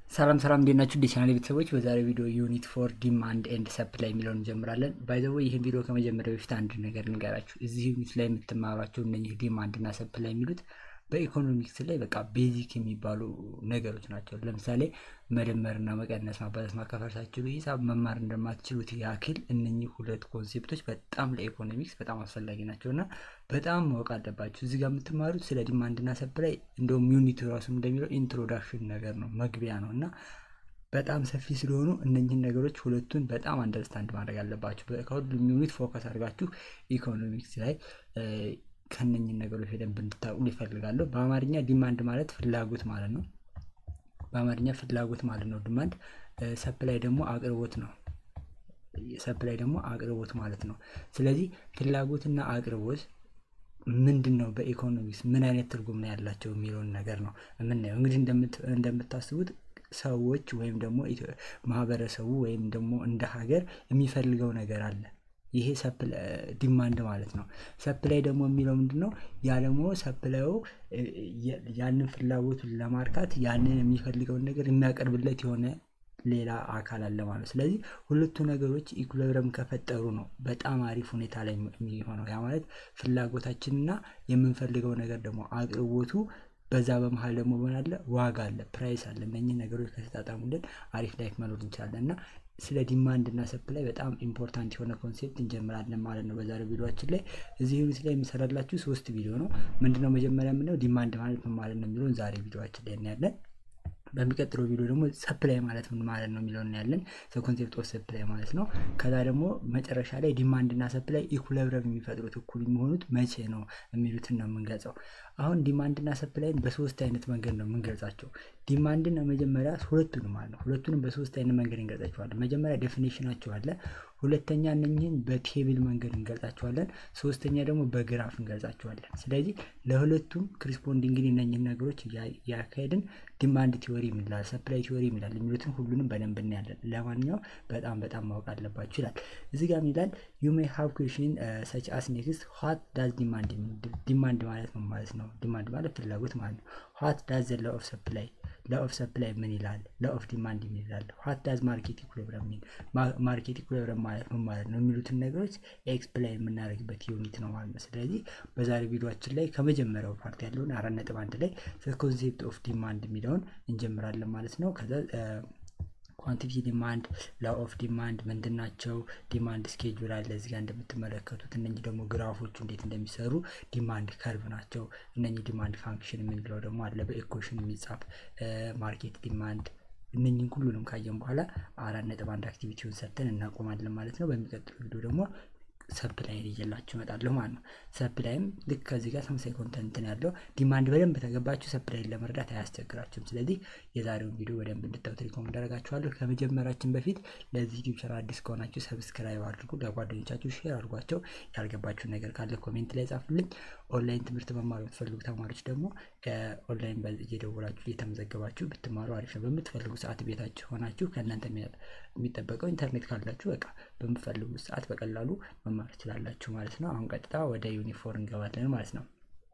ሰላም ሰላም እንዴት ናችሁ? ዲቻናል ቤተሰቦች በዛሬው ቪዲዮ ዩኒት ፎር ዲማንድ ኤንድ ሰፕላይ የሚለውን እንጀምራለን። ባይ ዘ ወይ ይሄን ቪዲዮ ከመጀመሪያው በፊት አንድ ነገር ልንገራችሁ። እዚህ ዩኒት ላይ የምትማሯቸው እነኚህ ዲማንድ እና ሰፕላይ የሚሉት በኢኮኖሚክስ ላይ በቃ ቤዚክ የሚባሉ ነገሮች ናቸው። ለምሳሌ መደመርና መቀነስ፣ ማባዛት፣ ማካፈል ሳትችሉ ሂሳብ መማር እንደማትችሉት ያክል እነኚህ ሁለት ኮንሴፕቶች በጣም ለኢኮኖሚክስ በጣም አስፈላጊ ናቸውና በጣም ማወቅ አለባችሁ። እዚህ ጋር የምትማሩት ስለ ዲማንድና ሰፕላይ እንደውም ዩኒቱ ራሱ እንደሚለው ኢንትሮዳክሽን ነገር ነው፣ መግቢያ ነው እና በጣም ሰፊ ስለሆኑ እነኚህን ነገሮች ሁለቱን በጣም አንደርስታንድ ማድረግ አለባችሁ። ከሁሉም ዩኒት ፎከስ አድርጋችሁ ኢኮኖሚክስ ላይ ከነኚህ ነገሮች በደንብ እንድታውቁ ይፈልጋለሁ። በአማርኛ ዲማንድ ማለት ፍላጎት ማለት ነው። በአማርኛ ፍላጎት ማለት ነው ዲማንድ። ሰፕላይ ደግሞ አቅርቦት ነው። ሰፕላይ ደግሞ አቅርቦት ማለት ነው። ስለዚህ ፍላጎትና አቅርቦት ምንድነው በኢኮኖሚክስ ምን አይነት ትርጉም ነው ያላቸው የሚለውን ነገር ነው የምናየው። እንግዲህ እንደምታስቡት ሰዎች ወይም ደግሞ ማህበረሰቡ ወይም ደግሞ እንደ ሀገር የሚፈልገው ነገር አለ። ይሄ ዲማንድ ማለት ነው። ሰፕላይ ደግሞ የሚለው ምንድነው? ያ ደግሞ ሰፕላዩ ያንን ፍላጎቱን ለማርካት ያንን የሚፈልገውን ነገር የሚያቀርብለት የሆነ ሌላ አካል አለ ማለት። ስለዚህ ሁለቱ ነገሮች ኢኩሊብረም ከፈጠሩ ነው በጣም አሪፍ ሁኔታ ላይ የሚሆነው። ያ ማለት ፍላጎታችንና የምንፈልገው ነገር ደግሞ አቅርቦቱ በዛ በመሃል ደግሞ ምን አለ? ዋጋ አለ፣ ፕራይስ አለ። እነኚህ ነገሮች ከተጣጣሙልን አሪፍ ላይፍ መኖር እንችላለን እና ስለ ዲማንድ እና ሰፕላይ በጣም ኢምፖርታንት የሆነ ኮንሴፕት እንጀምራለን ማለት ነው በዛሬው ቪዲዮአችን ላይ። እዚህ ዩኒት ላይ የምሰራላችሁ 3 ቪዲዮ ነው። ምንድነው መጀመሪያ የምንለው ዲማንድ ማለት ምን ማለት ነው የሚለውን ዛሬ ቪዲዮአችን ላይ እናያለን። በሚቀጥለው ቪዲዮ ደግሞ ሰፕላይ ማለት ምን ማለት ነው የሚለውን እናያለን። ኮንሴፕት ኦፍ ሰፕላይ ማለት ነው። ከዛ ደግሞ መጨረሻ ላይ ዲማንድ እና ሰፕላይ ኢኩሊብረም የሚፈጥሩት እኩል የሚሆኑት መቼ ነው የሚሉትን ነው የምንገልጸው። አሁን ዲማንድ እና ሰፕላይን በሶስት አይነት መንገድ ነው የምንገልጻቸው። ዲማንድን መጀመሪያ ሁለቱንም ማለት ነው ሁለቱንም በሶስት አይነት መንገድ እንገልጻቸዋለን። መጀመሪያ ዴፊኒሽናቸው አለ። ሁለተኛ እነኚህን በቴብል መንገድ እንገልጻቸዋለን። ሶስተኛ ደግሞ በግራፍ እንገልጻቸዋለን። ስለዚህ ለሁለቱም ኮሪስፖንዲንግሊ እነኚህን ነገሮች ያካሄድን ዲማንድ ቲዮሪ ይላል፣ ሰፕላይ ቲዮሪ ይላል የሚሉትን ሁሉንም በደንብ እናያለን። ለማንኛውም በጣም ማወቅ አለባችሁ ይላል። እዚህ ጋር ይላል you may have question such as next what does demand mean? ዲማንድ ማለት ነው ማለት ነው። ዲማንድ ማለት ፍላጎት ማለት ነው። what does the law of supply ምን ይላል? law of demand ምን ይላል? what does market equilibrium mean? ማርኬት ኢኩሊብረም ማለት ምን ማለት ነው የሚሉትን ነገሮች ኤክስፕሌን የምናደርግበት ዩኒት ነው ማለት ነው። ስለዚህ በዛሬ ቪዲዮአችን ላይ ከመጀመሪያው ፓርት ያለውን 4.1 ላይ ኮንሴፕት ኦፍ ዲማንድ የሚለውን እንጀምራለን ማለት ነው። ከዛ ኳንቲቲ ዲማንድ፣ ላው ኦፍ ዲማንድ ምንድናቸው፣ ዲማንድ ስኬጁል አለ እዚህ ጋር እንደምትመለከቱት። እነኚህ ደግሞ ግራፎቹ እንዴት እንደሚሰሩ ዲማንድ ከርቭ ናቸው። እነኚህ ዲማንድ ፋንክሽን የምንለው ደግሞ አለ በኢኩዌሽን የሚጻፍ ማርኬት ዲማንድ። እነኚህን ሁሉንም ካየን በኋላ 4.1 አክቲቪቲውን ሰርተን እናቆማለን ማለት ነው። በሚቀጥለው ቪዲዮ ደግሞ ሰፕላይ ይዤላችሁ እመጣለሁ ማለት ነው። ሰፕላይም ልክ ከዚህ ጋር ተመሳሳይ ኮንተንት ነው ያለው። ዲማንድ በደንብ ተገባችሁ ሰፕላይን ለመረዳት አያስቸግራችሁም። ስለዚህ የዛሬውን ቪዲዮ በደንብ እንድታዩት ሪኮመንድ አደርጋችኋለሁ። ከመጀመራችን በፊት ለዚህ ዩቲዩብ ቻናል አዲስ ከሆናችሁ ሰብስክራይብ አድርጉ፣ ለጓደኞቻችሁ ሼር አድርጓቸው። ያልገባችሁ ነገር ካለ ኮሜንት ላይ ጻፉልኝ። ኦንላይን ትምህርት መማር የምትፈልጉ ተማሪዎች ደግሞ ኦንላይን እየደወላችሁ እየተመዘገባችሁ ብትማሩ አሪፍ ነው። በምትፈልጉ ሰዓት ቤታችሁ ሆናችሁ ከእናንተ የሚጠበቀው ኢንተርኔት ካላችሁ በቃ በምትፈልጉ ሰዓት በቀላሉ መማር ትችላላችሁ ማለት ነው። አሁን ቀጥታ ወደ ዩኒፎርም እንገባለን ማለት ነው።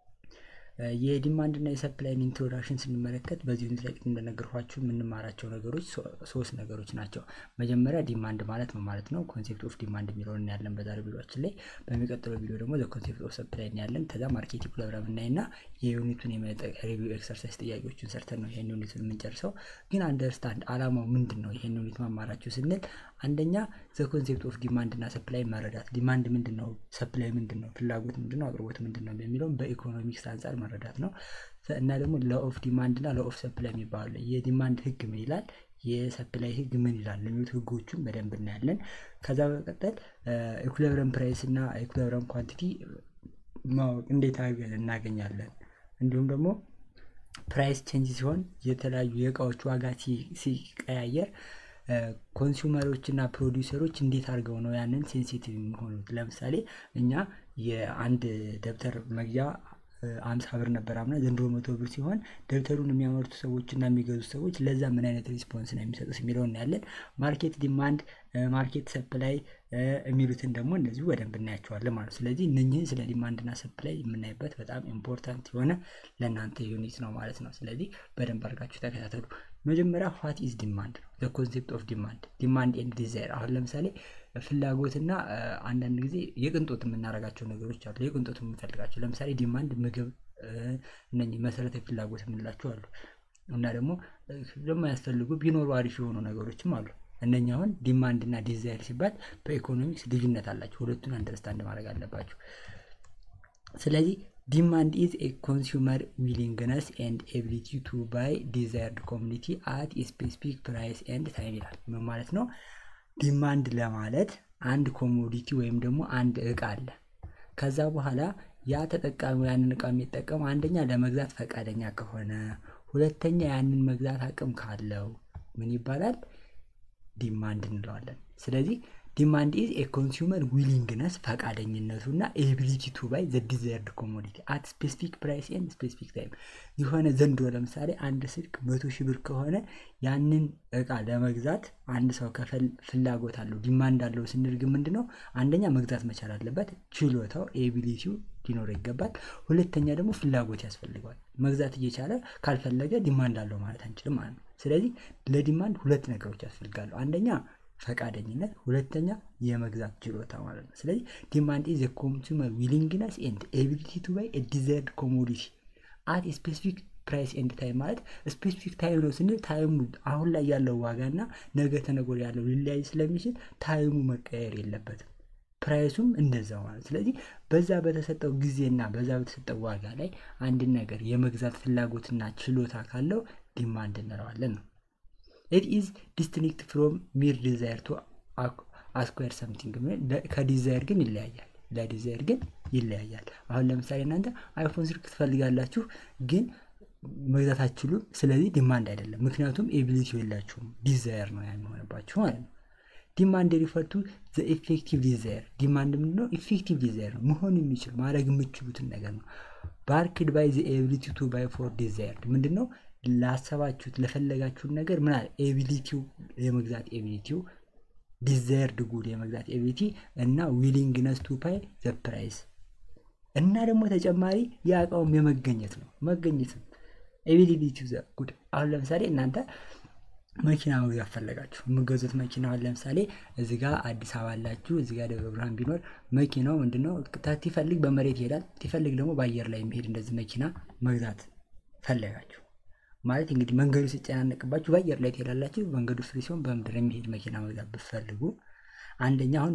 የዲማንድ እና የሰፕላይን ኢንትሮዳክሽን ስንመለከት በዚህ ዩኒት ላይ እንደነገርኳችሁ የምንማራቸው ነገሮች 3 ነገሮች ናቸው። መጀመሪያ ዲማንድ ማለት ምን ማለት ነው፣ ኮንሴፕት ኦፍ ዲማንድ የሚለውን እናያለን በዛሬው ቪዲዮአችን ላይ። በሚቀጥለው ቪዲዮ ደግሞ ኮንሴፕት ኦፍ ሰፕላይ እናያለን። ከዛ ማርኬት ኢኩሊብረም እናይና የዩኒቱን ሪቪው ኤክሰርሳይዝ ጥያቄዎችን ሰርተን ነው ይሄን ዩኒቱን የምንጨርሰው። ግን አንደርስታንድ አላማው ምንድነው ይሄን ዩኒት መማራችሁ ስንል አንደኛ ኮንሴፕት ኦፍ ዲማንድ እና ሰፕላይ መረዳት። ዲማንድ ምንድነው፣ ሰፕላይ ምንድነው፣ ፍላጎት ምንድነው፣ አቅርቦት ምንድነው የሚለውን በኢኮኖሚክስ አንፃር መረዳት ነው። እና ደግሞ ላው ኦፍ ዲማንድ እና ላው ኦፍ ሰፕላይ የሚባሉ የዲማንድ ህግ ምን ይላል፣ የሰፕላይ ህግ ምን ይላል የሚሉት ህጎቹን በደንብ እናያለን። ከዛ በመቀጠል ኢኩሊብረም ፕራይስ እና ኢኩሊብረም ኳንቲቲ ማወቅ እንዴት አድርገን እናገኛለን፣ እንዲሁም ደግሞ ፕራይስ ቼንጅ ሲሆን የተለያዩ የእቃዎች ዋጋ ሲቀያየር ኮንሱመሮች እና ፕሮዲውሰሮች እንዴት አድርገው ነው ያንን ሴንሲቲቭ የሚሆኑት። ለምሳሌ እኛ የአንድ ደብተር መግዣ 50 ብር ነበር አምና፣ ዘንድሮ 100 ብር ሲሆን ደብተሩን የሚያመርቱ ሰዎች እና የሚገዙ ሰዎች ለዛ ምን አይነት ሪስፖንስ ነው የሚሰጡት የሚለውን እናያለን። ማርኬት ዲማንድ፣ ማርኬት ሰፕላይ የሚሉትን ደግሞ እንደዚሁ በደንብ እናያቸዋለን ማለት ነው። ስለዚህ እነኚህን ስለ ዲማንድ እና ሰፕላይ የምናይበት በጣም ኢምፖርታንት የሆነ ለእናንተ ዩኒት ነው ማለት ነው። ስለዚህ በደንብ አድርጋችሁ ተከታተሉ። መጀመሪያ what is demand ነው the concept of demand and desire አሁን ለምሳሌ ፍላጎትና አንዳንድ ጊዜ የቅንጦት የምናረጋቸው ነገሮች አሉ የቅንጦት የምንፈልጋቸው ለምሳሌ ዲማንድ ምግብ እነኚህ መሰረታዊ ፍላጎት የምንላቸው አሉ እና ደግሞ ያስፈልጉ ቢኖሩ አሪፍ የሆኑ ነገሮችም አሉ እነኛውን ዲማንድ እና ዲዛይር ሲባል በኢኮኖሚክስ ልዩነት አላቸው ሁለቱን አንደርስታንድ ማድረግ አለባችሁ ስለዚህ demand is a consumer willingness and ability to buy desired commodity at a specific price and time ይላል ምን ማለት ነው ዲማንድ ለማለት አንድ ኮሞዲቲ ወይም ደግሞ አንድ እቃ አለ ከዛ በኋላ ያ ተጠቃሚው ያንን እቃ የሚጠቀም አንደኛ ለመግዛት ፈቃደኛ ከሆነ ሁለተኛ ያንን መግዛት አቅም ካለው ምን ይባላል ዲማንድ እንለዋለን ስለዚህ demand is a consumer willingness ፈቃደኝነቱና ability to buy the desired commodity at specific price and specific time የሆነ ዘንዶ ለምሳሌ አንድ ስልክ 100,000 ብር ከሆነ ያንን እቃ ለመግዛት አንድ ሰው ፍላጎት አለው ዲማንድ አለው ስንል ግን ምንድነው አንደኛ መግዛት መቻል አለበት ችሎታው ability ሊኖር ይገባል ሁለተኛ ደግሞ ፍላጎት ያስፈልጋል መግዛት እየቻለ ካልፈለገ ዲማንድ አለው ማለት አንችልም ማለት ነው ስለዚህ ለዲማንድ ሁለት ነገሮች ያስፈልጋሉ አንደኛ ፈቃደኝነት ሁለተኛ የመግዛት ችሎታ ማለት ነው ስለዚህ demand is a consumer willingness and ability to buy a desired commodity at a specific price and time ማለት specific time ነው ስንል ታይሙ አሁን ላይ ያለው ዋጋና ነገ ተነገር ያለው ሊለያይ ስለሚችል ታይሙ መቀየር የለበትም ፕራይሱም እንደዛው ማለት ስለዚህ በዛ በተሰጠው ጊዜና በዛ በተሰጠው ዋጋ ላይ አንድ ነገር የመግዛት ፍላጎትና ችሎታ ካለው ዲማንድ እንለዋለን ነው It is distinct from mere desire to acquire something ከዲዛይር ግን ይለያያል ለዲዛይር ግን ይለያያል አሁን ለምሳሌ እናንተ አይፎን ስልክ ትፈልጋላችሁ ግን መግዛት አትችሉም ስለዚህ ዲማንድ አይደለም ምክንያቱም ኤቢሊቲ የላችሁም ዲዛይር ነው የሚሆንባችሁ ማለት ነው ዲማንድ refer to the effective desire ዲማንድ ምንድነው effective desire ነው መሆን የሚችል ማድረግ የምትችሉትን ነገር ነው backed by the ability to buy for desired ምንድነው ላሰባችሁት ለፈለጋችሁት ነገር ምን አለ ኤቢሊቲው የመግዛት ኤቢሊቲው ዲዛይርድ ጉድ የመግዛት ኤቢሊቲ እና ዊሊንግነስ ቱ ፓይ ዘ ፕራይስ እና ደግሞ ተጨማሪ ያቃውም የመገኘት ነው መገኘት ኤቢሊቲው ዘ ጉድ አሁን ለምሳሌ እናንተ መኪና መግዛት ፈለጋችሁ የምትገዙት መኪና አሁን ለምሳሌ እዚህ ጋር አዲስ አበባ አላችሁ እዚህ ጋር ደብረ ብርሃን ቢኖር መኪናው ምንድነው ታቲፈልግ በመሬት ይሄዳል ትፈልግ ደግሞ በአየር ላይ የሚሄድ እንደዚህ መኪና መግዛት ፈለጋችሁ ማለት እንግዲህ መንገዱ ሲጨናነቅባችሁ በአየር ላይ ትሄዳላችሁ መንገዱ ፍሪ ሲሆን በመድረ የሚሄድ መኪና መግዛት ብትፈልጉ አንደኛ አሁን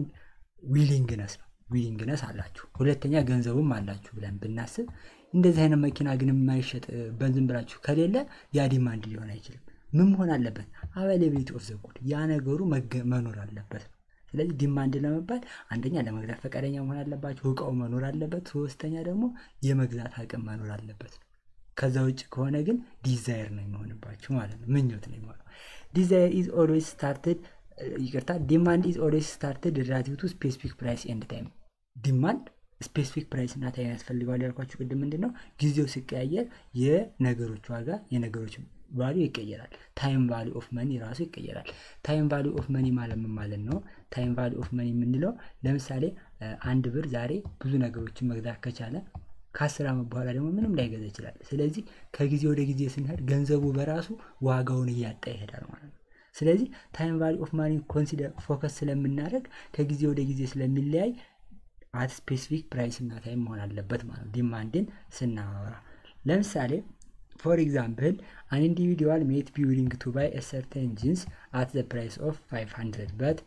ዊሊንግነስ አላችሁ ሁለተኛ ገንዘቡም አላችሁ ብለን ብናስብ እንደዚህ አይነት መኪና ግን የማይሸጥ በዝም ብላችሁ ከሌለ ያ ዲማንድ ሊሆን አይችልም ምን መሆን አለበት availability of the good ያ ነገሩ መኖር አለበት ስለዚህ ዲማንድ ለመባል አንደኛ ለመግዛት ፈቃደኛ መሆን አለባችሁ እቃው መኖር አለበት ሶስተኛ ደግሞ የመግዛት አቅም መኖር አለበት ከዛ ውጭ ከሆነ ግን ዲዛይር ነው የሚሆንባችሁ ማለት ነው ምኞት ነው የሚሆነው desire is always started demand is always started relative to specific price and time demand specific price እና ታይም ያስፈልጋል ያልኳችሁ ቅድም ምንድነው ጊዜው ሲቀያየር የነገሮች ዋጋ የነገሮች value ይቀየራል time value of money ራሱ ይቀየራል time value of money ማለት ነው time value of money ምንለው ለምሳሌ አንድ ብር ዛሬ ብዙ ነገሮችን መግዛት ከቻለ ከ10 ዓመት በኋላ ደግሞ ምንም ላይገዛ ይችላል ስለዚህ ከጊዜ ወደ ጊዜ ስንሄድ ገንዘቡ በራሱ ዋጋውን እያጣ ይሄዳል ማለት ነው ስለዚህ time value of money consider focus ስለምናደርግ ከጊዜ ወደ ጊዜ ስለሚለያይ at specific price እና time መሆን አለበት ማለት ነው ዲማንድን ስናወራ ለምሳሌ for example an individual may be willing to buy a certain jeans at the price of 500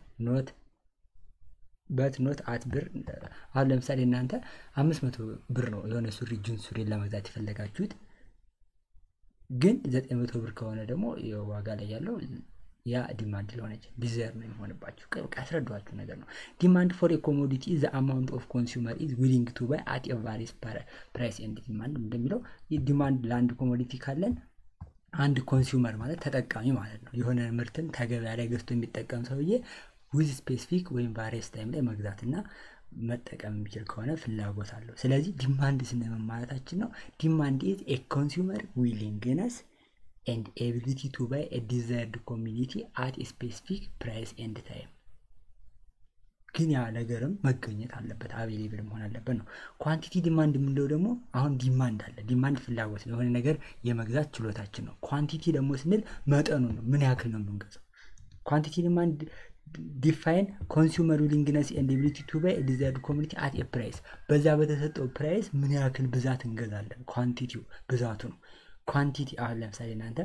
but not at Birr አሁን ለምሳሌ እናንተ 500 ብር ነው የሆነ ጂንስ ሱሪ ለመግዛት የፈለጋችሁት ግን 900 ብር ከሆነ ደግሞ የዋጋ ላይ ያለው ያ ዲማንድ ሊሆነች ዲዛይር ነው የሚሆንባችሁ አስረዳዋችሁ ነገር ነው ዲማንድ for a commodity is the amount of consumer is willing to buy at a various price and demand እንደሚለው ዲማንድ ላንድ ኮሞዲቲ ካለን አንድ ኮንሱመር ማለት ተጠቃሚ ማለት ነው የሆነ ምርትን ተገበያ ላይ ገዝቶ የሚጠቀም ሰውዬ with specific ወይም various time ላይ መግዛትና መጠቀም የሚችል ከሆነ ፍላጎት አለው ስለዚህ ዲማንድ ስንማማታችን ነው ዲማንድ is a consumer willingness and ability to buy a desired commodity at a specific price and time ግን ያ ነገርም መገኘት አለበት አቬሌብል መሆን አለበት ነው። ኳንቲቲ ዲማንድ የምንለው ደግሞ አሁን ዲማንድ አለ። ዲማንድ ፍላጎት ነው፣ የሆነ ነገር የመግዛት ችሎታችን ነው። ኳንቲቲ ደግሞ ስንል መጠኑ ነው፣ ምን ያክል ነው የምንገዛው። ኳንቲቲ ዲማንድ ዲፋይን ኮንሱመር ዊሊንግነስ ኤንድ ኤቢሊቲ ቱ ባይ ዲዛይርድ ኮሚኒቲ አት ኤ ፕራይስ፣ በዛ በተሰጠው ፕራይስ ምን ያክል ብዛት እንገዛለን። ኳንቲቲው ብዛቱ ነው። ኳንቲቲ አሁን ለምሳሌ እናንተ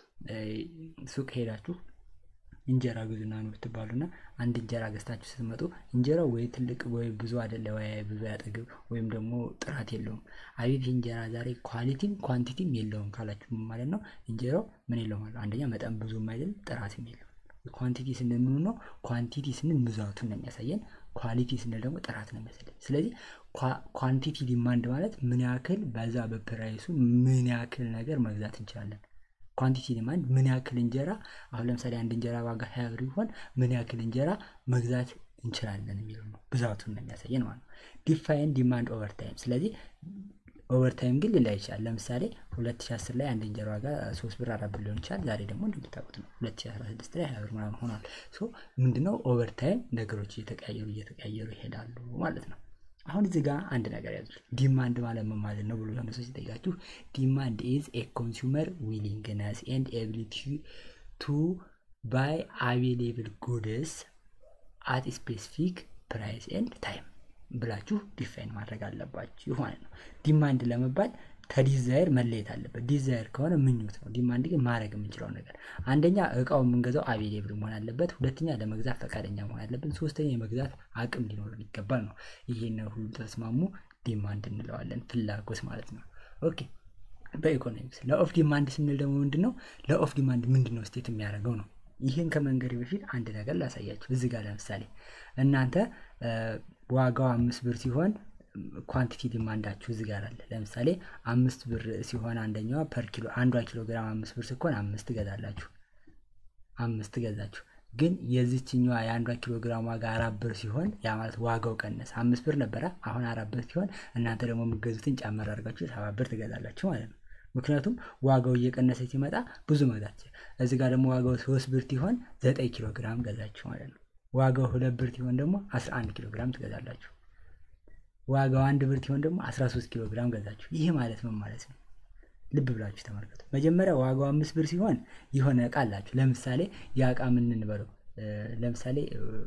ሱቅ ሄዳችሁ እንጀራ ግዙና ነው ብትባሉና አንድ እንጀራ ገዝታችሁ ስትመጡ እንጀራው ወይ ትልቅ ወይ ብዙ አይደለ ወይ ብዙ ያጠግብ ወይም ደግሞ ጥራት የለውም፣ አቤት እንጀራ ዛሬ ኳሊቲም ኳንቲቲም የለውም ካላችሁ ማለት ነው እንጀራው ምን የለውም ማለት አንደኛ መጠን ብዙም አይደል ጥራትም የለውም። ኳንቲቲ ስንል ምን ነው? ኳንቲቲ ስንል ብዛቱን ነው የሚያሳየን፣ ኳሊቲ ስንል ደግሞ ጥራት ነው የሚያሳየን። ስለዚህ ኳንቲቲ ዲማንድ ማለት ምን ያክል በዛ በፕራይሱ ምን ያክል ነገር መግዛት እንችላለን። ኳንቲቲ ዲማንድ ምን ያክል እንጀራ አሁን ለምሳሌ አንድ እንጀራ ዋጋ 20 ብር ቢሆን ምን ያክል እንጀራ መግዛት እንችላለን የሚለው ነው፣ ብዛቱን ነው የሚያሳየን ማለት ነው። ዲፋይን ዲማንድ ኦቨር ታይም። ስለዚህ ኦቨር ታይም ግን ሊለያይ ይችላል። ለምሳሌ 2010 ላይ አንድ እንጀራ ዋጋ 3 ብር 4 ብር ሊሆን ይችላል። ዛሬ ደግሞ እንደምታውቁት ነው 2016 ላይ 20 ብር ምናምን ሆኗል። ሶ ምንድነው ኦቨር ታይም ነገሮች እየተቀያየሩ ይሄዳሉ ማለት ነው። አሁን እዚህ ጋር አንድ ነገር ያዙ። ዲማንድ ማለት ምን ማለት ነው ብሎ ለምሳሌ ሲጠይቃችሁ ዲማንድ ኢዝ ኤ ኮንሱመር ዊሊንግነስ ኤንድ ኤቢሊቲ ቱ ባይ አቬሌብል ጉድስ አት ስፔሲፊክ ፕራይስ ኤንድ ታይም ብላችሁ ዲፋይን ማድረግ አለባችሁ ማለት ነው። ዲማንድ ለመባል ከዲዛይር መለየት አለበት። ዲዛይር ከሆነ ምኞት ነው። ዲማንድ ግን ማድረግ የምንችለው ነገር፣ አንደኛ እቃው የምንገዛው አቬሌብል መሆን አለበት፣ ሁለተኛ ለመግዛት ፈቃደኛ መሆን አለብን፣ ሶስተኛ የመግዛት አቅም ሊኖረን ይገባል ነው። ይሄን ሁሉ ተስማሙ ዲማንድ እንለዋለን፣ ፍላጎት ማለት ነው። ኦኬ በኢኮኖሚክስ ለኦፍ ዲማንድ ስንል ደግሞ ምንድነው? ለኦፍ ዲማንድ ምንድነው ስቴት የሚያደርገው ነው። ይሄን ከመንገድ በፊት አንድ ነገር ላሳያችሁ። እዚህ ጋር ለምሳሌ እናንተ ዋጋው 5 ብር ሲሆን ኳንቲቲ ዲማንዳችሁ እዚህ ጋር አለ። ለምሳሌ 5 ብር ሲሆን አንደኛው ፐር ኪሎ አንዷ ኪሎ ግራም 5 ብር ሲሆን 5 ገዛላችሁ 5 ገዛችሁ። ግን የዚህኛው የአንዷ ኪሎ ግራም ዋጋ 4 ብር ሲሆን ያ ማለት ዋጋው ቀነሰ። 5 ብር ነበረ አሁን 4 ብር ሲሆን እናንተ ደግሞ የምትገዙትን ጨመር አድርጋችሁ 7 ብር ትገዛላችሁ ማለት ነው። ምክንያቱም ዋጋው እየቀነሰ ሲመጣ ብዙ መግዛት። እዚህ ጋር ደግሞ ዋጋው 3 ብር ሲሆን 9 ኪሎ ግራም ገዛችሁ ማለት ነው። ዋጋው 2 ብር ሲሆን ደግሞ 11 ኪሎ ግራም ትገዛላችሁ። ዋጋው 1 ብር ሲሆን ደግሞ 13 ኪሎ ግራም ገዛችሁ። ይሄ ማለት ምን ማለት ነው? ልብ ብላችሁ ተመልከቱ። መጀመሪያ ዋጋው 5 ብር ሲሆን የሆነ እቃ አላችሁ። ለምሳሌ ያ እቃ ምን እንበለው? ለምሳሌ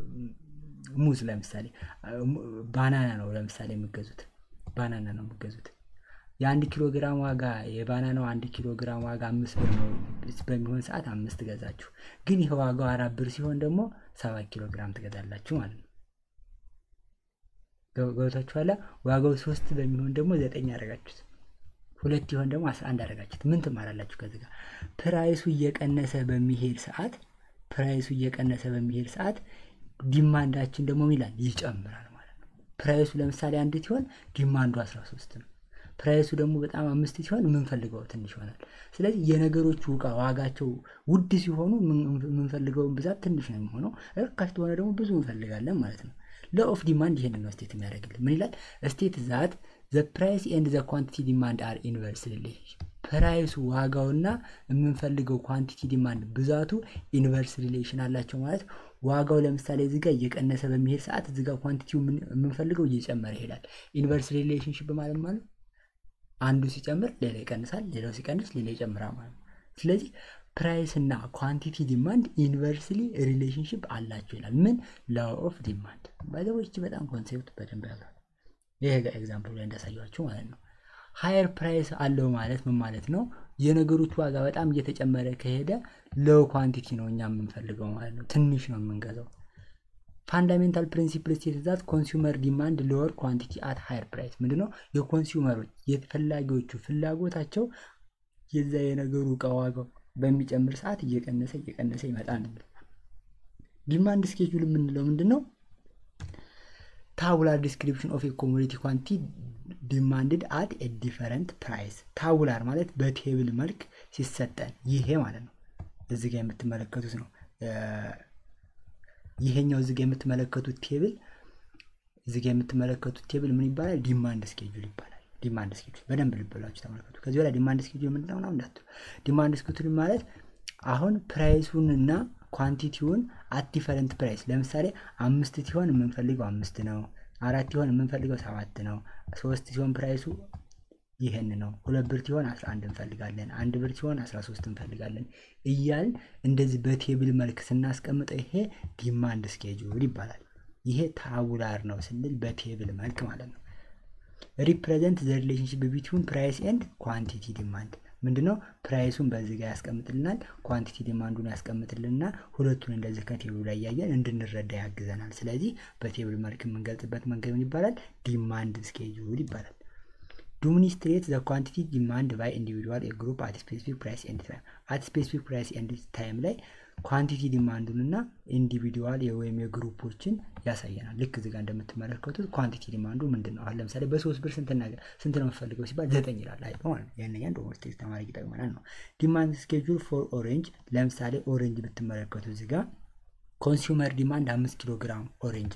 ሙዝ፣ ለምሳሌ ባናና ነው ለምሳሌ የምትገዙት፣ ባናና ነው የምትገዙት። የ1 ኪሎ ግራም ዋጋ የባናናው 1 ኪሎ ግራም ዋጋ 5 ብር ነው በሚሆን ሰዓት 5 ገዛችሁ። ግን ይሄ ዋጋው 4 ብር ሲሆን ደግሞ 7 ኪሎ ግራም ትገዛላችሁ ማለት ነው። ገብታችኋል? ዋጋው 3 በሚሆን ደግሞ 9 አደረጋችሁት። 2 ይሆን ደግሞ 11 አደረጋችሁት። ምን ትማራላችሁ ከዚህ ጋር? ፕራይሱ እየቀነሰ በሚሄድ ሰዓት ዲማንዳችን ደግሞ ይላል ይጨምራል ማለት ነው። ፕራይሱ ለምሳሌ 1 ሲሆን ዲማንዱ 13 ነው። ፕራይሱ ደግሞ በጣም 5 ሲሆን የምንፈልገው ትንሽ ይሆናል። ስለዚህ የነገሮቹ ዋጋቸው ውድ ሲሆኑ የምንፈልገውን ብዛት ትንሽ ነው የሚሆነው፣ ርካሽ ከሆነ ደግሞ ብዙ እንፈልጋለን ማለት ነው። ለኦፍ ዲማንድ ይሄንን ነው ስቴት የሚያደርግልን። ምን ይላል? ስቴት ዛት the price and the quantity demand are inverse relationship። ፕራይሱ ዋጋውና የምንፈልገው ኳንቲቲ ዲማንድ ብዛቱ ኢንቨርስ ሪሌሽን አላቸው ማለት። ዋጋው ለምሳሌ እዚህ ጋር እየቀነሰ በሚሄድ ሰዓት እዚህ ጋር ኳንቲቲው የምንፈልገው እየጨመረ ይሄዳል። ኢንቨርስ ሪሌሽንሺፕ ማለት አንዱ ሲጨምር ሌላ ይቀንሳል፣ ሌላው ሲቀንስ ሌላ ይጨምራል ማለት ነው። ስለዚህ ፕራይስ እና ኳንቲቲ ዲማንድ ኢንቨርስሊ ሪሌሽንሺፕ አላቸው ይላል። ምን? ላው ኦፍ ዲማንድ። ባይዘዎች በጣም ኮንሴፕት በደንብ ያብራራል። ይሄ ጋር ኤግዛምፕል ላይ እንዳሳያችሁ ማለት ነው። ሃየር ፕራይስ አለው ማለት ምን ማለት ነው? የነገሮች ዋጋ በጣም እየተጨመረ ከሄደ ሎው ኳንቲቲ ነው እኛ የምንፈልገው ማለት ነው፣ ትንሽ ነው የምንገዛው። ፋንዳሜንታል ፕሪንሲፕል ስቴትስ ዛት ኮንሱመር ዲማንድ ሎወር ኳንቲቲ አት ሃየር ፕራይስ። ምንድነው? የኮንሱመሮች የፈላጊዎቹ ፍላጎታቸው የዛ የነገሩ እቃ ዋጋው በሚጨምር ሰዓት እየቀነሰ ይመጣል። ዲማንድ ስኬጁል የምንለው ምንድነው? ታቡላር ዲስክሪፕሽን ኦፍ ኤ ኮሞዲቲ ኳንቲቲ ዲማንድድ አት ኤ ዲፈረንት ፕራይስ። ታቡላር ማለት በቴብል መልክ ሲሰጠን ይሄ ማለት ነው። እዚህ ጋር የምትመለከቱት ነው። ይሄኛው እዚህ ጋር የምትመለከቱት ቴብል ምን ይባላል? ዲማንድ ስኬጁል ይባላል። ዲማንድ ስኬጁል በደንብ ልብ ብላችሁ ተመልከቱ። ከዚህ በኋላ ዲማንድ ስኬጁል ምንድነው ነው እንዳትሉ። ዲማንድ ስኬጁል ማለት አሁን ፕራይሱንና ኳንቲቲውን አት ዲፈረንት ፕራይስ ለምሳሌ 5 ሲሆን የምንፈልገው 5 ነው 4 ሲሆን የምንፈልገው 7 ነው 3 ሲሆን ፕራይሱ ይሄን ነው 2 ብር ሲሆን 11 እንፈልጋለን 1 ብር ሲሆን 13 እንፈልጋለን እያል እንደዚህ በቴብል መልክ ስናስቀምጠው ይሄ ዲማንድ ስኬጁል ይባላል ይሄ ታቡላር ነው ስንል በቴብል መልክ ማለት ነው ሪፕሬዘንት ዘ ሪሌሽንሺፕ ቢትዊን ፕራይስ ኤንድ ኳንቲቲ ዲማንድ ምንድነው ፕራይሱን በዚህ ጋር ያስቀምጥልናል ኳንቲቲ ዲማንዱን ያስቀምጥልንና ሁለቱን እንደዚህ ከቴብሉ ላይ ያያየን እንድንረዳ ያግዘናል ስለዚህ በቴብል መልክ የምንገልጽበት መንገድ ምን ይባላል ዲማንድ ስኬጁል ይባላል demonstrate the quantity demand by individual a group at specific price and time at specific price and time ላይ ኳንቲቲ ዲማንዱንና ኢንዲቪዱዋል ወይም የግሩፖችን ያሳየናል ልክ እዚህ ጋር እንደምትመለከቱት ኳንቲቲ ዲማንዱ ምንድነው አሁን ለምሳሌ በ3 ብር ስንት ነው የምፈልገው ሲባል 9 ይላል አይደል ማለት ያንኛን ዶሞስቲክ ተማሪ ይጠቅመናል ነው ዲማንድ ስኬጁል ፎር ኦሬንጅ ለምሳሌ ኦሬንጅ ብትመለከቱ እዚህ ጋር ኮንሱመር ዲማንድ 5 ኪሎ ግራም ኦሬንጅ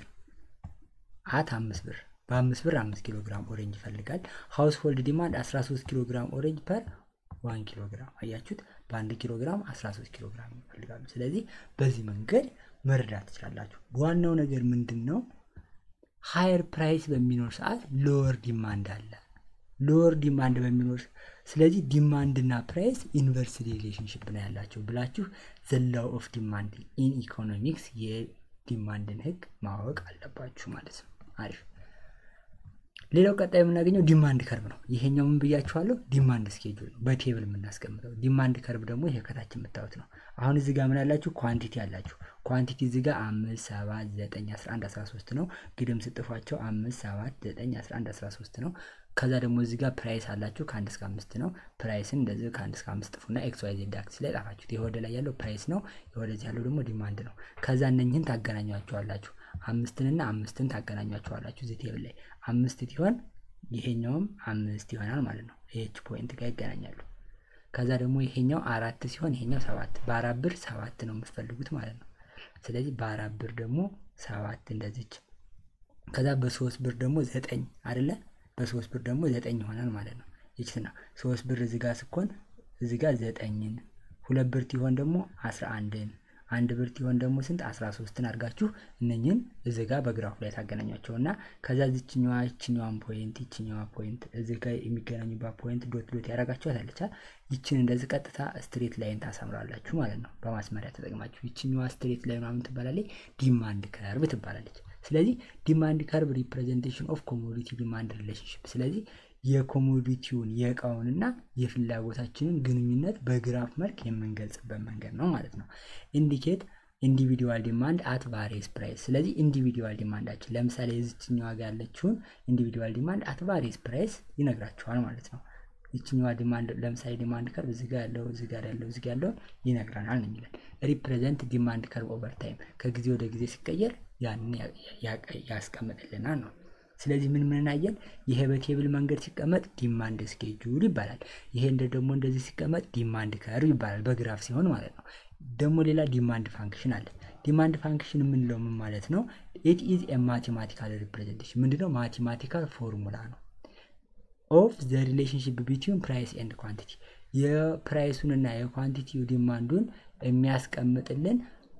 አት 5 ብር በ5 ብር 5 ኪሎ ግራም ኦሬንጅ ይፈልጋል ሃውስሆልድ ዲማንድ 13 ኪሎ ግራም ኦሬንጅ ፐር 1 ኪሎ ግራም አያችሁት በ1 ኪሎ ግራም 13 ኪሎ ግራም ይፈልጋሉ ስለዚህ በዚህ መንገድ መረዳት ትችላላችሁ ዋናው ነገር ምንድነው ሃየር ፕራይስ በሚኖር ሰዓት ሎወር ዲማንድ አለ ሎወር ዲማንድ በሚኖር ስለዚህ ዲማንድ እና ፕራይስ ኢንቨርስ ሪሌሽንሺፕ ነው ያላቸው ብላችሁ ዘ ላው ኦፍ ዲማንድ ኢን ኢኮኖሚክስ የዲማንድን ህግ ማወቅ አለባችሁ ማለት ነው አሪፍ ሌላው ቀጣይ የምናገኘው ዲማንድ ከርቭ ነው ይሄኛው ምን ብያችኋለሁ ዲማንድ ስኬጁል ነው በቴብል የምናስቀምጠው ዲማንድ ከርቭ ደግሞ ይሄ ከታች የምታዩት ነው አሁን እዚህ ጋር ምን አላችሁ ኳንቲቲ አላችሁ ኳንቲቲ እዚህ ጋር 5 7 9 11 13 ነው ግድም ስጥፏቸው 5 7 9 11 13 ነው ከዛ ደግሞ እዚህ ጋር ፕራይስ አላችሁ ከ1 እስከ 5 ነው ፕራይስን እንደዚህ ከ1 እስከ 5 ጥፉና ኤክስ ዋይ ዜድ አክሲስ ላይ ጻፋችሁት ይሄ ላይ ያለው ፕራይስ ነው ይሄ ያለው ደግሞ ዲማንድ ነው ከዛ እነኝህን ታገናኟቸዋላችሁ 5 እና 5ን ታገናኟቸዋላችሁ እዚህ ቴብል ላይ 5 ሲሆን ይሄኛውም 5 ይሆናል ማለት ነው ኤች ፖይንት ጋር ይገናኛሉ ከዛ ደግሞ ይሄኛው 4 ሲሆን ይሄኛው 7 በ4 ብር 7 ነው የምትፈልጉት ማለት ነው ስለዚህ በ4 ብር ደግሞ 7 እንደዚች ከዛ በ3 ብር ደግሞ 9 አይደለ በ3 ብር ደግሞ 9 ይሆናል ማለት ነው እቺና 3 ብር እዚህ ጋር ስኮን እዚህ ጋር 9ን 2 ብር ሲሆን ደግሞ 11ን 1 ብር ሲሆን ደግሞ ስንት 13ን አድርጋችሁ እነኝን እዚህ ጋር በግራፍ ላይ ታገናኛቸውና ከዛ እዚህኛዋን ፖይንት እዚህ ጋር የሚገናኙባት ፖይንት ዶት ዶት ያደርጋችኋል አለቻ ይችን እንደዚህ ቀጥታ ስትሬት ላይን ታሰምራላችሁ ማለት ነው በማስመሪያ ተጠቅማችሁ ይችኛዋ ስትሬት ላይን ማለት ትባላለች ዲማንድ ከርቭ ትባላለች ስለዚህ ዲማንድ ከርቭ ሪፕሬዘንቴሽን ኦፍ ኮሞዲቲ ዲማንድ ሪሌሽንሺፕ ስለዚህ የኮሞዲቲውን የእቃውንና የፍላጎታችንን ግንኙነት በግራፍ መልክ የምንገልጽበት መንገድ ነው ማለት ነው ኢንዲኬት ኢንዲቪዱዋል ዲማንድ አት ቫሪየስ ፕራይስ ስለዚህ ኢንዲቪዱዋል ዲማንዳችን ለምሳሌ እዚህኛው ጋር ያለችውን ኢንዲቪዱዋል ዲማንድ አት ቫሪየስ ፕራይስ ይነግራችኋል ማለት ነው ይችኛው ዲማንድ ለምሳሌ ዲማንድ ከርቭ እዚህ ጋር ያለው ይነግራናል ነው የሚለን ሪፕሬዘንት ዲማንድ ከርቭ ኦቨር ታይም ከጊዜ ወደ ጊዜ ሲቀየር ያን ያስቀምጥልናል ነው ስለዚህ ምን አየን ይሄ በቴብል መንገድ ሲቀመጥ ዲማንድ ስኬጁል ይባላል ይሄ ደግሞ እንደዚህ ሲቀመጥ ዲማንድ ከርቭ ይባላል በግራፍ ሲሆን ማለት ነው ደግሞ ሌላ ዲማንድ ፋንክሽን አለ ዲማንድ ፋንክሽን ምንለው ምን ማለት ነው it is a mathematical representation ምንድነው ማቴማቲካል ፎርሙላ ነው of the relationship between price and quantity የፕራይሱንና የኳንቲቲው ዲማንዱን የሚያስቀምጥልን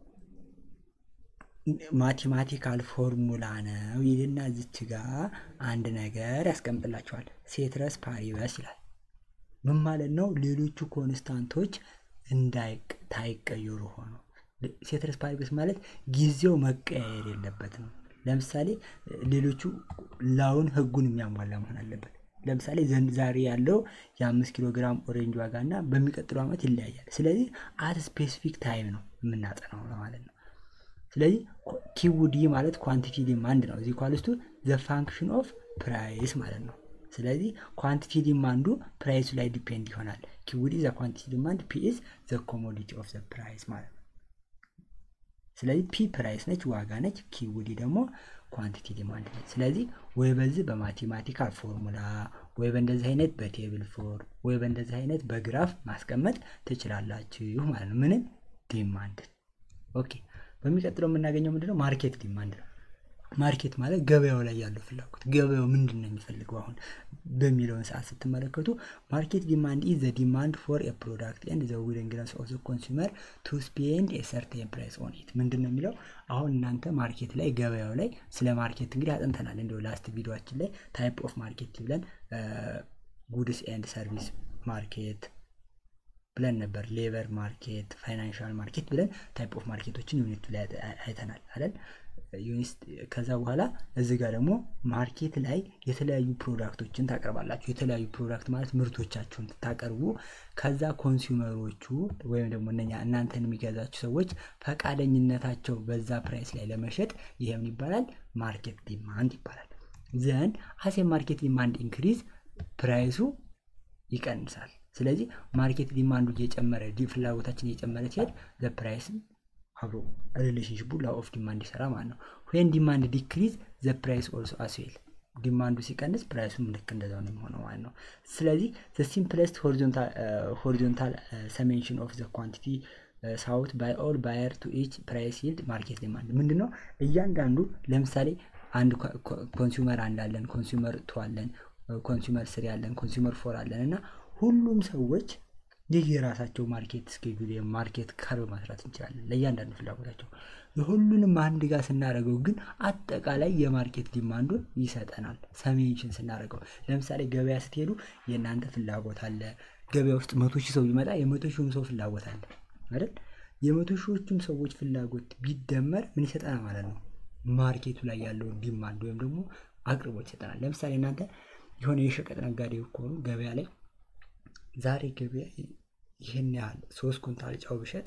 ማቴማቲካል ፎርሙላ ነው ይልና እዚች ጋር አንድ ነገር ያስቀምጥላችኋል ሴትረስ ፓሪቨስ ይላል ምን ማለት ነው ሌሎቹ ኮንስታንቶች እንዳይቀየሩ ሆኖ ሴትረስ ፓሪቨስ ማለት ጊዜው መቀየር የለበትም ለምሳሌ ሌሎቹ ላውን ህጉን የሚያሟላ መሆን አለበት ለምሳሌ ዛሬ ያለው የ5 ኪሎ ግራም ኦሬንጅ ዋጋና በሚቀጥለው አመት ይለያያል ስለዚህ አት ስፔሲፊክ ታይም ነው የምናጠናው ማለት ነው ስለዚህ ኪውዲ ማለት ኳንቲቲ ዲማንድ ነው እዚህ ኳልስቱ ዘ ፋንክሽን ኦፍ ፕራይስ ማለት ነው ስለዚህ ኳንቲቲ ዲማንዱ ፕራይሱ ላይ ዲፔንድ ይሆናል ኪውዲ ዘ ኳንቲቲ ዲማንድ ፒ ኢዝ ዘ ኮሞዲቲ ኦፍ ዘ ፕራይስ ማለት ነው ስለዚህ ፒ ፕራይስ ነች ዋጋ ነች ኪውዲ ደግሞ ኳንቲቲ ዲማንድ ነች ስለዚህ ወይ በዚህ በማቴማቲካል ፎርሙላ ወይ በእንደዚህ አይነት በቴብል ፎርም ወይ በእንደዚህ አይነት በግራፍ ማስቀመጥ ትችላላችሁ ማለት ነው ምን ዲማንድ ኦኬ በሚቀጥለው የምናገኘው ምንድነው ማርኬት ዲማንድ ነው ማርኬት ማለት ገበያው ላይ ያለው ፍላጎት ገበያው ምንድነው የሚፈልገው አሁን በሚለው ሰዓት ስትመለከቱ ማርኬት ዲማንድ ኢዝ ዘ ዲማንድ ፎር ኤ ፕሮዳክት ኤንድ ዘ ዊሊንግነስ ኦፍ ዘ ኮንሱመር ቱ ስፔንድ ኤ ሰርቴን ፕራይስ ኦን ኢት ምንድነው የሚለው አሁን እናንተ ማርኬት ላይ ገበያው ላይ ስለ ማርኬት እንግዲህ አጥንተናል እንደው ላስት ቪዲዮአችን ላይ ታይፕ ኦፍ ማርኬት ብለን ጉድስ ኤንድ ሰርቪስ ማርኬት ብለን ነበር ሌበር ማርኬት ፋይናንሻል ማርኬት ብለን ታይፕ ኦፍ ማርኬቶችን ዩኒት ላይ አይተናል አይደል ዩኒት ከዛ በኋላ እዚህ ጋር ደግሞ ማርኬት ላይ የተለያዩ ፕሮዳክቶችን ታቀርባላችሁ የተለያዩ ፕሮዳክት ማለት ምርቶቻችሁን ታቀርቡ ከዛ ኮንሱመሮቹ ወይም ደግሞ እናንተን የሚገዛችሁ ሰዎች ፈቃደኝነታቸው በዛ ፕራይስ ላይ ለመሸጥ ይሄ ምን ይባላል ማርኬት ዲማንድ ይባላል ዘን አሴ ማርኬት ዲማንድ ኢንክሪዝ ፕራይሱ ይቀንሳል ስለዚህ ማርኬት ዲማንዱ እየጨመረ ፍላጎታችን እየጨመረ ሲሄድ ዘ ፕራይስ አብሮ ሪሌሽንሺፑ ላው ኦፍ ዲማንድ ይሰራ ማለት ነው when demand decrease the price also as well ዲማንዱ ሲቀንስ ፕራይሱም ልክ እንደዛው ነው የሚሆነው ማለት ነው ስለዚህ the simplest horizontal summation of the quantity sought by all buyer to each price yield market demand ምንድነው እያንዳንዱ ለምሳሌ አንድ ኮንሱመር አንዳለን ኮንሱመር 2 አለን ኮንሱመር 3 አለን ኮንሱመር 4 አለን እና ሁሉም ሰዎች የየራሳቸው ማርኬት ስኬጁል የማርኬት ከርቭ ማስራት እንችላለን ለእያንዳንዱ ፍላጎታቸው ለሁሉንም አንድ ጋር ስናደርገው ግን አጠቃላይ የማርኬት ዲማንዱን ይሰጠናል ሰሜንሽን ስናደርገው ለምሳሌ ገበያ ስትሄዱ የእናንተ ፍላጎት አለ ገበያ ውስጥ 100,000 ሰው ቢመጣ የ100,000 ሰው ፍላጎት አለ አይደል የ100,000 ሰዎች ፍላጎት ቢደመር ምን ይሰጠናል ማለት ነው ማርኬቱ ላይ ያለው ዲማንድ ወይም ደግሞ አቅርቦት ይሰጠናል ለምሳሌ እናንተ የሆነ የሸቀጥ ነጋዴ ከሆኑ ገበያ ላይ ዛሬ ገበያ ይሄን ያህል 3 ኩንታል ጫው ብሸጥ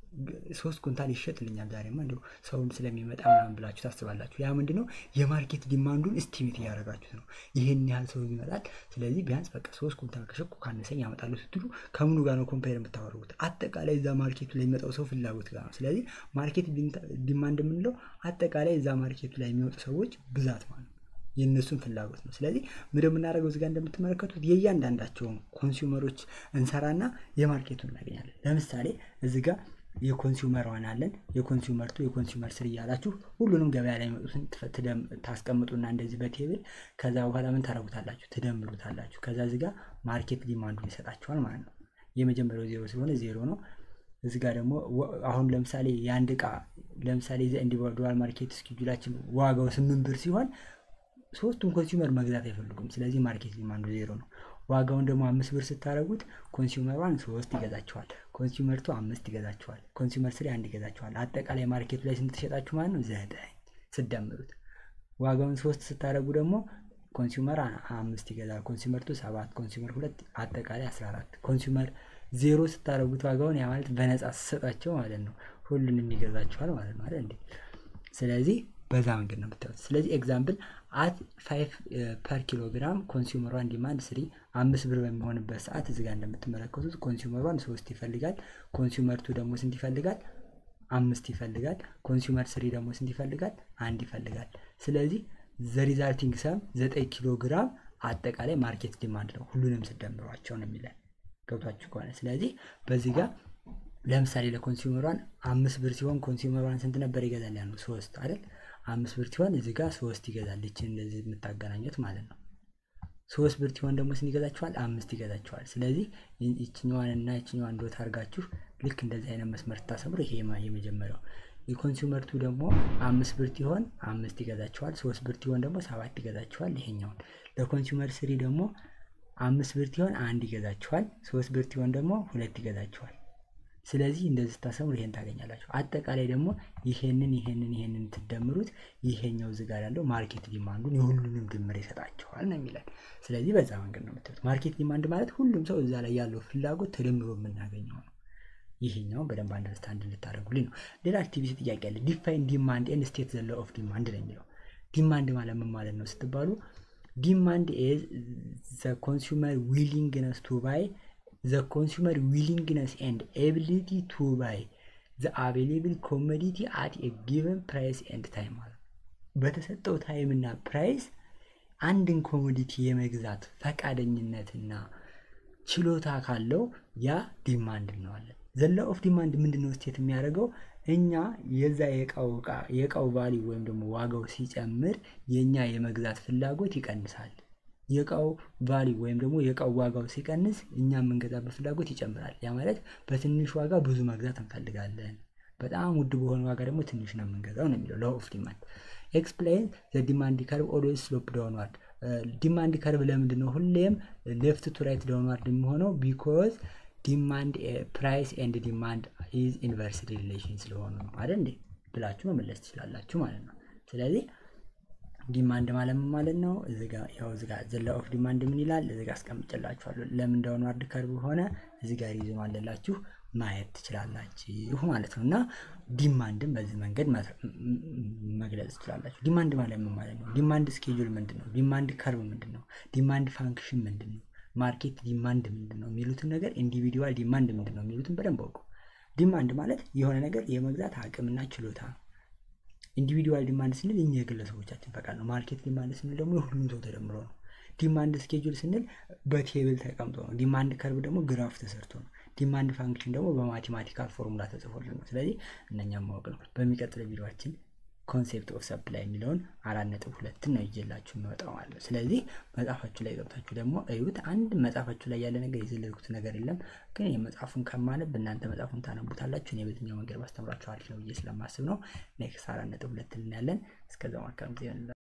3 ኩንታል ይሸጥልኛል ዛሬማ እንደው ሰውን ስለሚመጣ ምናምን ብላችሁ ታስባላችሁ ያ ምንድነው የማርኬት ዲማንዱን ኤስቲሜት ያደርጋችሁት ነው ይሄን ያህል ሰው ይመጣል ስለዚህ ቢያንስ በቃ 3 ኩንታል ከሸኩ ካነሰኝ ያመጣሉ ስትሉ ከምኑ ጋር ነው ኮምፔር የምታወሩት አጠቃላይ እዛ ማርኬቱ ላይ የሚመጣው ሰው ፍላጎት ጋር ነው ስለዚህ ማርኬት ዲማንድ የምንለው አጠቃላይ እዛ ማርኬቱ ላይ የሚመጡ ሰዎች ብዛት ማለት ነው የነሱን ፍላጎት ነው ስለዚህ ምንድነው የምናደርገው እዚህ ጋር እንደምትመለከቱት የእያንዳንዳቸው ኮንሱመሮች እንሰራና የማርኬቱን እናገኛለን ለምሳሌ እዚህ ጋር የኮንሱመር ዋን አለን የኮንሱመር 2 የኮንሱመር 3 ያላችሁ ሁሉንም ገበያ ላይ መጡትን ታስቀምጡና እንደዚህ በቴብል ከዛ በኋላ ምን ታረጉታላችሁ ትደምሩታላችሁ ከዛ እዚህ ጋር ማርኬት ዲማንዱን ይሰጣችኋል ማለት ነው የመጀመሪያው 0 ስለሆነ 0 ነው እዚህ ጋር ደግሞ አሁን ለምሳሌ የአንድ ዕቃ ለምሳሌ ኢንዲቪጁዋል ማርኬት ስኬጁላችን ዋጋው 8 ብር ሲሆን ሶስቱም ኮንሱመር መግዛት አይፈልጉም ስለዚህ ማርኬት ዲማንዱ 0 ነው ዋጋውን ደግሞ 5 ብር ስታረጉት ኮንሱመር 1 3 ይገዛቸዋል ኮንሱመር 2 5 ይገዛቸዋል ኮንሱመር 3 1 ይገዛቸዋል አጠቃላይ ማርኬቱ ላይ ስንት ተሸጣችሁ ማለት ነው 9 ስደምሩት ዋጋውን 3 ስታረጉ ደግሞ ኮንሱመር 5 ይገዛል ኮንሱመር 2 7 ኮንሱመር 2 አጠቃላይ 14 ኮንሱመር 0 ስታረጉት ዋጋውን ያ ማለት በነፃ ሰጣቸው ማለት ነው ሁሉንም ይገዛቸዋል ማለት ነው አይደል እንዴ ስለዚህ በዛ መንገድ ነው የምታዩት ስለዚህ ኤግዛምፕል at 5 per kilogram consumer 1 demand 3 5 ብር በሚሆንበት ሰዓት እዚህ ጋር እንደምትመለከቱት consumer 1 3 ይፈልጋል consumer 2 ደግሞ ስንት ይፈልጋል 5 ይፈልጋል consumer 3 ደግሞ ስንት ይፈልጋል 1 ይፈልጋል ስለዚህ the resulting sum 9 ኪሎግራም አጠቃላይ ማርኬት ዲማንድ ነው ሁሉንም ስደምሯቸው ነው የሚለን ገብታችሁ ከሆነ ስለዚህ በዚህ ጋር ለምሳሌ ለኮንሱመር 1 5 ብር ሲሆን ኮንሱመር 1 ስንት ነበር ይገዛል ያለው 3 አይደል 5 ብር ሲሆን እዚህ ጋር 3 ይገዛል እቺ እንደዚህ የምታገናኙት ማለት ነው 3 ብር ሲሆን ደግሞ ስንት ይገዛቸዋል 5 ይገዛቸዋል ስለዚህ እቺኛዋን እና እቺኛዋን ዶት አርጋችሁ ልክ እንደዚህ አይነት መስመር ታሰምሩ ይሄ የመጀመሪያው የኮንሱመር 2 ደግሞ 5 ብር ሲሆን 5 ይገዛቸዋል 3 ብር ሲሆን ደግሞ 7 ይገዛቸዋል ይሄኛው ለኮንሱመር 3 ደግሞ 5 ብር ሲሆን 1 ይገዛቸዋል 3 ብር ሲሆን ደግሞ 2 ይገዛቸዋል ስለዚህ እንደዚህ ታሰምሩ ይሄን ታገኛላችሁ አጠቃላይ ደግሞ ይሄንን ተደምሩት ይሄኛው እዚህ ጋር ያለው ማርኬት ዲማንዱን የሁሉንም ድምር ይሰጣቸዋል ነው የሚለው ስለዚህ በዛ መንገድ ነው የምትሉት ማርኬት ዲማንድ ማለት ሁሉም ሰው እዛ ላይ ያለው ፍላጎት ተደምሮ የምናገኘው ነው ይሄኛው በደንብ አንደርስታንድ እንድታደርጉልኝ ነው ሌላ አክቲቪቲ ጥያቄ አለ ዲፋይን ዲማንድ ኤንድ ስቴት ዘ ሎው ኦፍ ዲማንድ ነው የሚለው ዲማንድ ማለት ምን ማለት ነው ስትባሉ ዲማንድ ኢዝ ዘ ኮንሱመር ዊሊንግነስ ቱ ባይ the consumer willingness and ability to buy the available commodity at a given price and time በተሰጠው ታይም እና ፕራይስ አንድን ኮሞዲቲ የመግዛት ፈቃደኝነትና ችሎታ ካለው ያ ዲማንድ ነው አለ the law of demand ምንድነው ስቴት የሚያደርገው እኛ የዛ የቃው ቫልዩ ወይም ደግሞ ዋጋው ሲጨምር የኛ የመግዛት ፍላጎት ይቀንሳል የቃው ቫልዩ ወይም ደግሞ የቃው ዋጋው ሲቀንስ እኛ የምንገዛበት ፍላጎት ይጨምራል ያ ማለት በትንሽ ዋጋ ብዙ መግዛት እንፈልጋለን በጣም ውድ በሆነ ዋጋ ደግሞ ትንሽ ነው የምንገዛው ነው የሚለው law of demand explain the demand curve always slope downward demand curve ለምንድነው ሁሌም left to right downward የሚሆነው because demand price and demand is inversely relation ስለሆነ ነው አይደል ብላችሁ መመለስ ትችላላችሁ ማለት ነው ስለዚህ ዲማንድ ማለት ነው እዚጋ the law of demand ምን ይላል እዚጋ አስቀምጬላችኋለሁ ለምን ዳውንዋርድ ከርቭ ሆነ እዚጋ ሪዝን አለላችሁ ማየት ትችላላችሁ ማለት ነውና ዲማንድን በዚህ መንገድ መግለጽ ትችላላችሁ ዲማንድ ማለት ምን ማለት ነው ዲማንድ ስኬጁል ምንድነው ዲማንድ ከርቭ ምንድነው ዲማንድ ፋንክሽን ምንድነው ማርኬት ዲማንድ ምንድነው የሚሉትን ነገር ኢንዲቪጁዋል ዲማንድ ምንድነው የሚሉትን በደንብ አውቁ ዲማንድ ማለት የሆነ ነገር የመግዛት አቅምና ችሎታ ኢንዲቪጁዋል ዲማንድ ስንል እኛ የግለሰቦቻችን ፈቃድ ነው ማርኬት ዲማንድ ስንል ደግሞ ሁሉም ሰው ተደምሮ ነው ዲማንድ ስኬጁል ስንል በቴብል ተቀምጦ ነው ዲማንድ ከርቭ ደግሞ ግራፍ ተሰርቶ ነው ዲማንድ ፋንክሽን ደግሞ በማቴማቲካል ፎርሙላ ተጽፎልን ነው ስለዚህ እነኛም ማወቅ ነው በሚቀጥለው ቪዲዮአችን ኮንሴፕት ኦፍ ሰፕላይ የሚለውን 4.2 ነው ይዤላችሁ መጣው ማለት ስለዚህ መጻፋችሁ ላይ ገብታችሁ ደግሞ እዩት አንድ መጻፋችሁ ላይ ያለ ነገር የዘለልኩት ነገር የለም ግን የመጻፉን ከማነብ እናንተ መጻፉን ታነቡታላችሁ እኔ በዚህኛው መንገድ ማስተምራችሁ አሪፍ ነው ብዬ ስለማስብ ነው ኔክስት 4.2 እናያለን እስከዛው ማከም